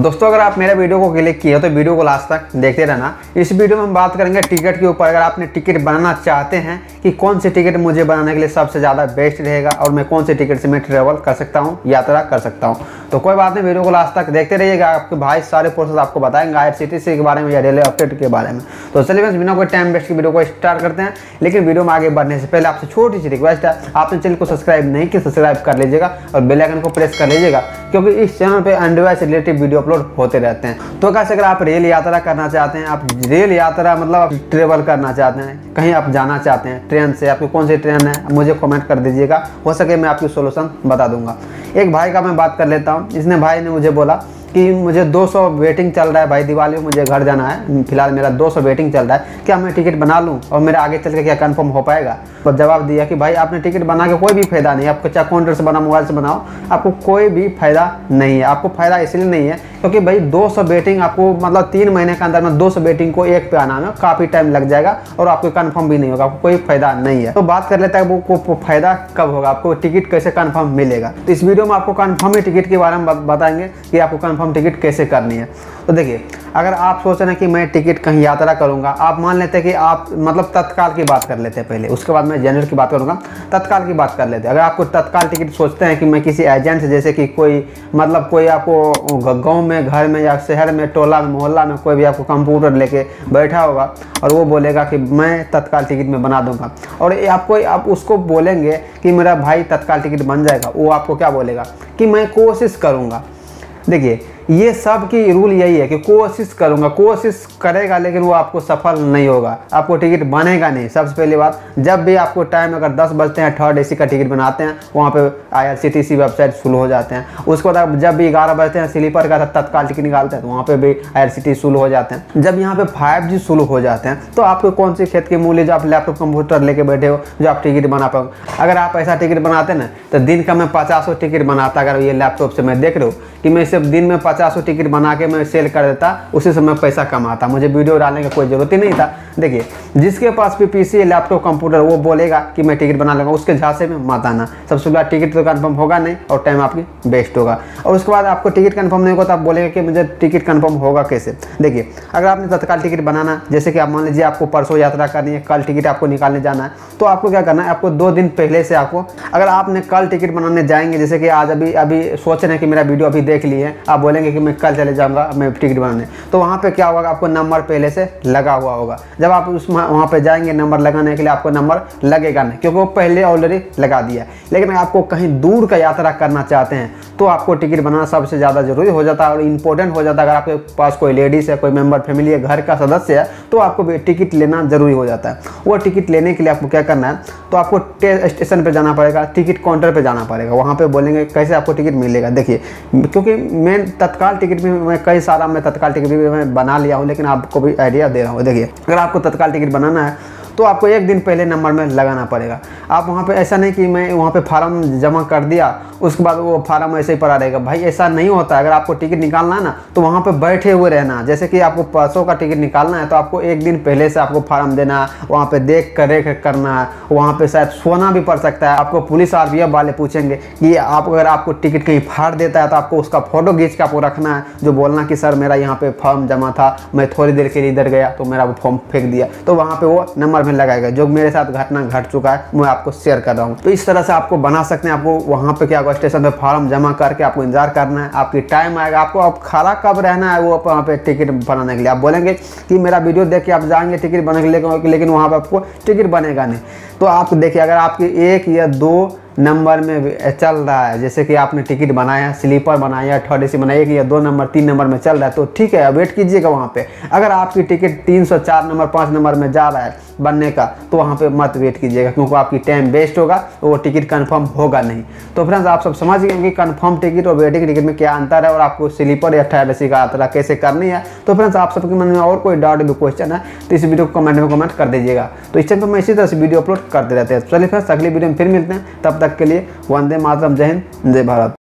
दोस्तों अगर आप मेरे वीडियो को क्लिक किए हो तो वीडियो को लास्ट तक देखते रहना। इस वीडियो में हम बात करेंगे टिकट के ऊपर। अगर आपने टिकट बनाना चाहते हैं कि कौन सी टिकट मुझे बनाने के लिए सबसे ज़्यादा बेस्ट रहेगा और मैं कौन सी टिकट से मैं ट्रेवल कर सकता हूँ, यात्रा कर सकता हूँ, तो कोई बात नहीं, वीडियो को लास्ट तक देखते रहिएगा। आपके भाई सारे प्रोसेस आपको बताएंगे IRCTC के बारे में या रेलवे अपडेट के बारे में। तो चलिए बस बिना कोई टाइम वेस्ट की वीडियो को स्टार्ट करते हैं। लेकिन वीडियो में आगे बढ़ने से पहले आपसे छोटी सी रिक्वेस्ट है, आपने चैनल को सब्सक्राइब नहीं किया सब्सक्राइब कर लीजिएगा और बेल आइकन को प्रेस कर लीजिएगा, क्योंकि इस चैनल पे एंड्रॉइड से रिलेटेड वीडियो अपलोड होते रहते हैं। तो कैसे अगर आप रेल यात्रा करना चाहते हैं, आप रेल यात्रा मतलब आप ट्रेवल करना चाहते हैं, कहीं आप जाना चाहते हैं ट्रेन से, आपकी कौन सी ट्रेन है मुझे कमेंट कर दीजिएगा, हो सके मैं आपकी सोल्यूशन बता दूंगा। एक भाई का मैं बात कर लेता हूँ। इसने भाई ने मुझे बोला कि मुझे 200 वेटिंग चल रहा है भाई, दिवाली में मुझे घर जाना है, फिलहाल मेरा 200 वेटिंग चल रहा है, क्या मैं टिकट बना लूँ और मेरा आगे चल के क्या कंफर्म हो पाएगा। तो जवाब दिया कि भाई आपने टिकट बना के कोई भी फायदा नहीं है, आपको चाहे काउंटर से बनाओ मोबाइल से बनाओ, आपको कोई भी फायदा नहीं है। आपको फायदा इसलिए नहीं है क्योंकि भाई 200 वेटिंग आपको मतलब 3 महीने के अंदर में 200 वेटिंग को एक पे आना में काफ़ी टाइम लग जाएगा और आपको कंफर्म भी नहीं होगा, आपको कोई फायदा नहीं है। तो बात कर लेते हैं वो फायदा कब होगा, आपको टिकट कैसे कंफर्म मिलेगा। तो इस वीडियो में आपको कंफर्म टिकट के बारे में बताएंगे कि आपको कंफर्म टिकट कैसे करनी है। तो देखिए, अगर आप सोच रहे हैं कि मैं टिकट कहीं यात्रा करूंगा, आप मान लेते हैं कि आप मतलब तत्काल की बात कर लेते हैं पहले, उसके बाद मैं जनरल की बात करूंगा। तत्काल की बात कर लेते हैं। अगर आपको तत्काल टिकट सोचते हैं कि मैं किसी एजेंट से, जैसे कि कोई मतलब कोई आपको गांव में, घर में या शहर में, टोला में, मोहल्ला में कोई भी आपको कंप्यूटर लेके बैठा होगा और वो बोलेगा कि मैं तत्काल टिकट में बना दूंगा, और आप उसको बोलेंगे कि मेरा भाई तत्काल टिकट बन जाएगा, वो आपको क्या बोलेगा कि मैं कोशिश करूँगा। देखिए, ये सब की रूल यही है कि कोशिश करूंगा, कोशिश करेगा लेकिन वो आपको सफल नहीं होगा, आपको टिकट बनेगा नहीं। सबसे पहली बात, जब भी आपको टाइम अगर 10 बजते हैं 3rd AC का टिकट बनाते हैं, वहाँ पे IRCTC वेबसाइट शुरू हो जाते हैं। उसके बाद जब भी 11 बजते हैं स्लीपर का तत्काल टिकट निकालते हैं तो वहाँ पे भी IRCTC शुरू हो जाते हैं। जब यहाँ पे 5G शुरू हो जाते हैं तो आपको कौन सी खेत की मूल्य जो आप लैपटॉप कंप्यूटर लेके बैठे हो जो आप टिकट बना पाओ। अगर आप ऐसा टिकट बनाते ना तो दिन का मैं 50 टिकट बनाता। अगर ये लैपटॉप से मैं देख रहा हूँ कि मैं सिर्फ दिन में 50 टिकट बना के मैं सेल कर देता, उसी से मैं पैसा कमाता, मुझे वीडियो डालने की कोई ज़रूरत ही नहीं था। देखिए, जिसके पास भी PC लैपटॉप कंप्यूटर वो बोलेगा कि मैं टिकट बना लूँगा, उसके झांसे में मत आना। सबसे पहले टिकट तो कंफर्म होगा नहीं और टाइम आपकी वेस्ट होगा, और उसके बाद आपको टिकट कंफर्म नहीं होगा तो आप बोलेंगे कि मुझे टिकट कंफर्म होगा कैसे। देखिए, अगर आपने तत्काल टिकट बनाना, जैसे कि आप मान लीजिए आपको परसों यात्रा करनी है, कल टिकट आपको निकालने जाना है, तो आपको क्या करना है, आपको 2 दिन पहले से आपको, अगर आपने कल टिकट बनाने जाएंगे, जैसे कि आज अभी सोच रहे हैं कि मेरा वीडियो अभी देख लिए, आप बोलेंगे कि मैं कल चले जाऊंगा मैं टिकट बनाने, तो वहाँ पे क्या होगा, आपको नंबर पहले से लगा हुआ होगा। जब आप वहाँ पे जाएंगे नंबर लगाने के लिए, आपको नंबर लगेगा नहीं क्योंकि वो पहले ऑलरेडी लगा दिया है। लेकिन आपको कहीं दूर का यात्रा करना चाहते हैं तो आपको टिकट बनाना सबसे ज़्यादा जरूरी हो जाता है और इंपॉर्टेंट हो जाता है। अगर आपके पास कोई लेडीज़ है, कोई मेंबर फैमिली है, घर का सदस्य है, तो आपको टिकट लेना जरूरी हो जाता है। वो टिकट लेने के लिए आपको क्या करना है, तो आपको स्टेशन पर जाना पड़ेगा, टिकट काउंटर पर जाना पड़ेगा। वहाँ पर बोलेंगे कैसे आपको टिकट मिलेगा। देखिए, क्योंकि मैं तत्काल टिकट भी मैं कई सारा मैं तत्काल टिकट भी मैं बना लिया हूँ, लेकिन आपको भी आइडिया दे रहा हूँ। देखिए, अगर आपको तत्काल टिकट बनाना है तो आपको 1 दिन पहले नंबर में लगाना पड़ेगा। आप वहाँ पे ऐसा नहीं कि मैं वहाँ पे फार्म जमा कर दिया उसके बाद वो फार्म ऐसे ही पड़ा रहेगा, भाई ऐसा नहीं होता। अगर आपको टिकट निकालना है ना तो वहाँ पे बैठे हुए रहना। जैसे कि आपको 500 का टिकट निकालना है तो आपको 1 दिन पहले से आपको फार्म देना है, वहाँ पे देख कर रेख करना है, वहाँ पे शायद सोना भी पड़ सकता है। आपको पुलिस RPF वाले पूछेंगे कि आप अगर आपको टिकट कहीं फाड़ देता है तो आपको उसका फोटो खींच के आपको रखना है, जो बोलना कि सर मेरा यहाँ पे फॉर्म जमा था, मैं थोड़ी देर के लिए इधर गया तो मेरा वो फॉर्म फेंक दिया, तो वहाँ पे वो नंबर में लगाएगा। जो मेरे साथ घटना घट चुका है मैं आपको शेयर कर रहा हूँ। तो इस तरह से आपको बना सकते हैं। आपको वहाँ पे क्या होगा, स्टेशन पे फॉर्म जमा करके आपको इंतजार करना है, आपकी टाइम आएगा, आपको आप खड़ा कब रहना है वो वहाँ पे टिकट बनाने के लिए। आप बोलेंगे कि मेरा वीडियो देख के आप जाएंगे टिकट बनाने के लिए, लेकिन वहाँ पर आपको टिकट बनेगा नहीं। तो आप देखिए, अगर आपकी 1 या 2 नंबर में चल रहा है, जैसे कि आपने टिकट बनाया, स्लीपर बनाया, 3rd AC बनाया, 1 या 2 नंबर 3 नंबर में चल रहा है तो ठीक है, वेट कीजिएगा वहाँ पे। अगर आपकी टिकट 304 नंबर 5 नंबर में जा रहा है बनने का तो वहाँ पे मत वेट कीजिएगा, क्योंकि आपकी टाइम वेस्ट होगा, वो टिकट कंफर्म होगा नहीं। तो फ्रेंड्स, आप सब समझ गए कि कंफर्म टिकट और वेटिंग टिकट में क्या अंतर है और आपको स्लीपर या 3rd AC का यात्रा कैसे करनी है। तो फ्रेंड्स, आप सबके मन में और कोई डाउट भी क्वेश्चन है तो इस वीडियो को कमेंट में कमेंट कर दीजिएगा। तो इस चैनल पर मैं इसी तरह से वीडियो अपलोड करते रहते हैं। चलिए फ्रेंड्स, अगली वीडियो में फिर मिलते हैं, तब तक के लिए वंदे मातरम, जय हिंद, जय भारत।